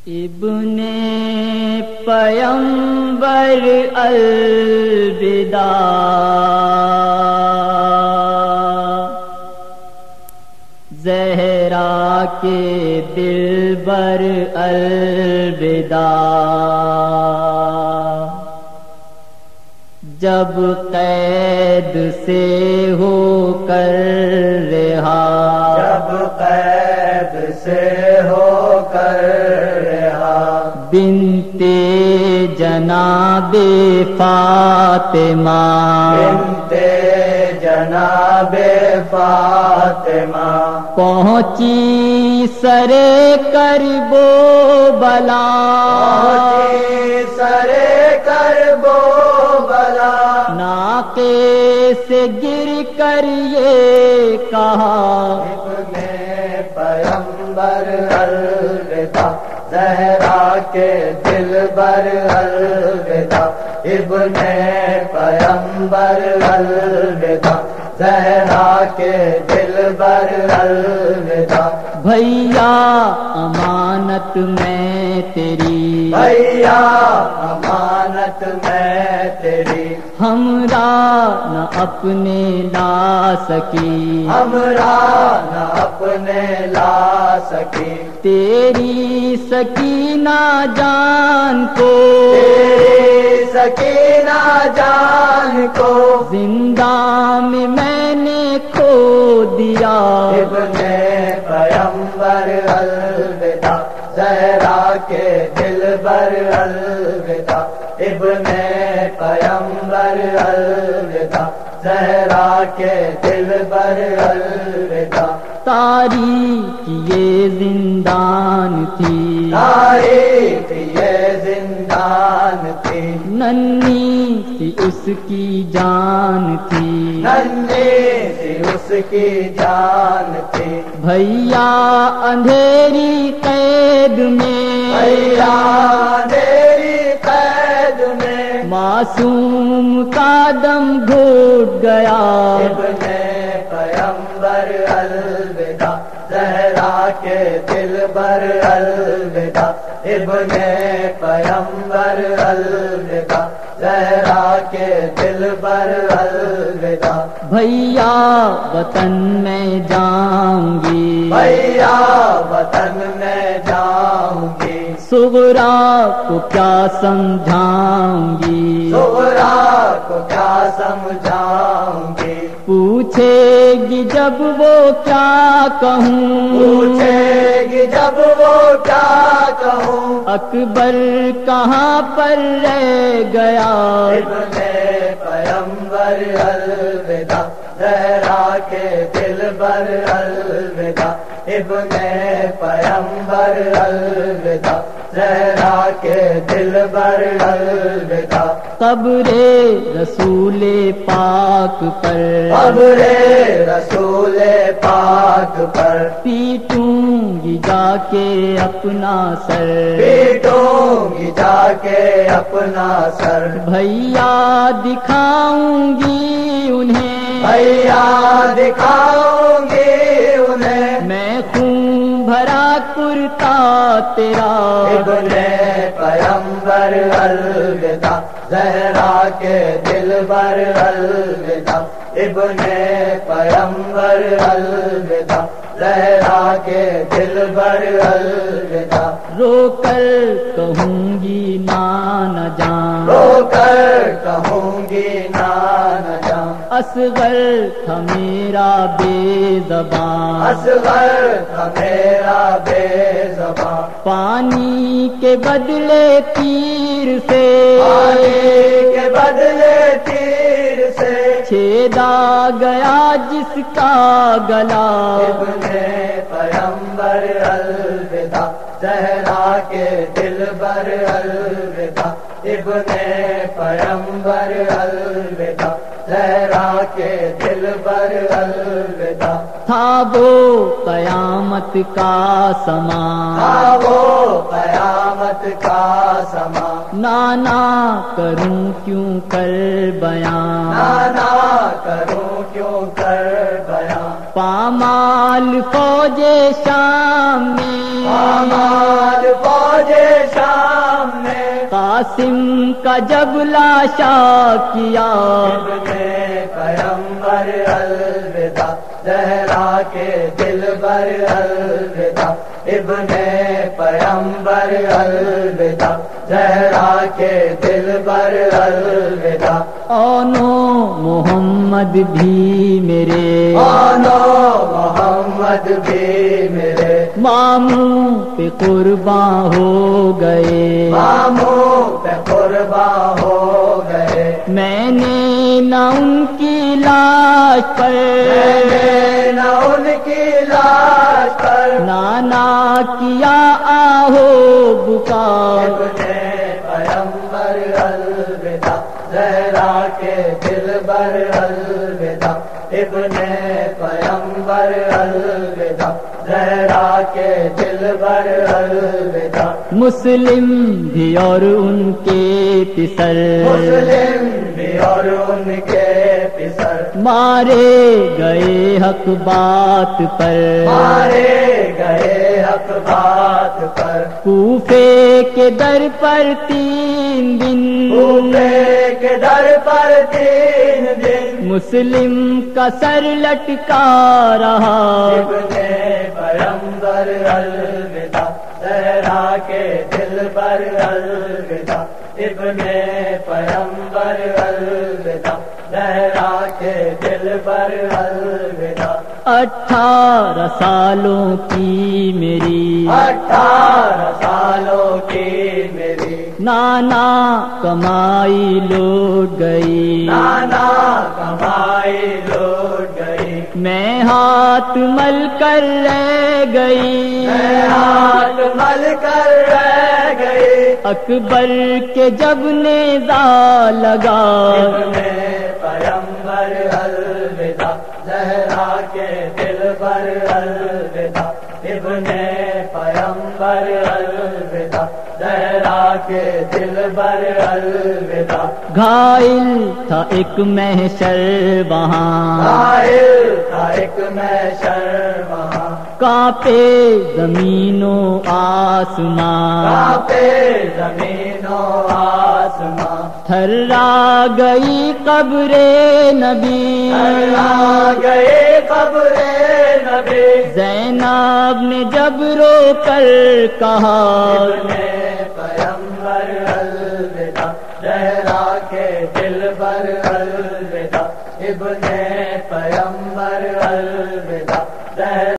ابن پیمبر الوداع، زہرا کے دلبر الوداع، جب قید سے ہو کر رہا، جب قید سے ہو کر رہا، بنت جناب فاطمہ، بنت جناب فاطمہ، پہنچی سرے کرب و بلا، پہنچی سرے کرب و بلا، ناقے سے گر کر یہ کہا، ابن پیمبر الوداع، زہرا کے دلبر الوداع، ابن پیمبر الوداع، زہرا کے دلبر الوداع، بھیا امانت میں تیری، بھیا امانت میں تیری، ہمراہ نہ اپنے لا سکی، ہمراہ نہ اپنے لا سکی، تیری سکینہ جان کو، تیری سکینہ جان کو، زندہ میں نے کھو دیا، ابن پیمبر الوداع، زہرا کے دلبر الوداع، ابن پیمبر الوداع، زہرا کے دلبر الوداع، تاریخ یہ زندان تھی، تاریخ یہ زندان تھی، ننھی سی اس کی جان تھی، ننھی سی اس کی جان تھی، بھیا اندھیری قید میں، بھیا تیری قید میں، معصوم کا دم گھٹ گیا، ابن پیمبر الوداع، زہرا کے دلبر الوداع، ابن پیمبر الوداع، زہرا کے دلبر الوداع، بھیا وطن میں جاؤں گی، بھیا وطن میں جاؤں گی، صغرا کو کیا سمجھاؤں گی، صغرا کو کیا سمجھاؤں گی، پوچھے گی جب وہ کیا کہوں، پوچھے گی جب وہ کیا کہوں، اکبر کہاں پر رہ گیا، ابن پیمبر الوداع، زہرا کے دلبر الوداع، ابن پیمبر الوداع، زہرا کے دلبر الوداع، قبر رسول پاک پر، قبر رسول پاک پر، پیٹوں گی جا کے اپنا سر، پیٹوں گی جا کے اپنا سر، بھیا دکھاؤں گی انہیں، بھیا دکھاؤں گی انہیں، میں خون بھرا کرتا تیرا، ابن پیمبر الوداع، زہرا کے دلبر الوداع، ابن پیمبر الوداع، زہرا کے دلبر الوداع، رو کر کہوں گی نانا جان، رو کر کہوں گی نانا جان، اصغر تھا میرا بے زبان، اصغر تھا میرا بے زبان، پانی کے بدلے تیر سے، پانی کے بدلے تیر سے، چھیدا گیا جس کا گلا، ابن پیمبر الوداع، زہرا کے دلبر الوداع، ابن پیمبر الوداع، زہرا کے دلبر الوداع، تھا وہ قیامت کا سما، تھا وہ قیامت کا سما، نانا کروں کیوں کر بیان، نانا کروں کیوں کر بیان، پامال فوج شام میں، پامال فوج قاسم کا جب لاشا کیا ابن پیمبر الوداع زہرا کے دل بر الوداع ابن پیمبر الوداع زہرا کے دل بر الوداع اونو محمد بھی میرے آنو محمد بھی میرے ماموں پہ قرباں ہو گئے ماموں پہ قرباں ہو گئے میں نے نہ ان کی لاش پر نہ ان کی لاش پر نانا کیا آہو بکا ابن پیمبر الوداع زہرا کے دل بر الوداع ابن پیمبر الوداع زہرا کے دل بر الوداع مسلم بھی اور ان کے پسر مسلم بھی اور ان کے پسر مارے گئے حق بات پر مارے گئے حق بات پر کوفے کے در پر 3 دن کوفے کے در پر 3 دن مسلم کا سر لٹکا رہا ابن پیمبر الوداع زہرا کے دل پر الوداع ابن پیمبر الوداع زہرا کے دل پر الوداع 18 سالوں کی میری 18 سالوں کی میری نانا کمائی لوٹ گئی نانا کمائی لوٹ گئی میں ہاتھ مل کر رہ گئی میں ہاتھ مل کر رہ گئی اکبر کے جب نیزا لگا ابن پیمبر الوداع زہرا کے دل پر الوداع ابن پیمبر الوداع زہرا کے دل پر الوداع گھائل تھا ایک محشر وہاں قائل تھا ایک محشر وہاں کانپے زمین و آسمان کانپے زمین و آسمان تھرا گئی قبر نبی آ گئے قبر نبی زینب نے جب رو کر کہا ابن پیمبر الوداع زہرا کے دل پر الوداع ابن پیمبر الوداع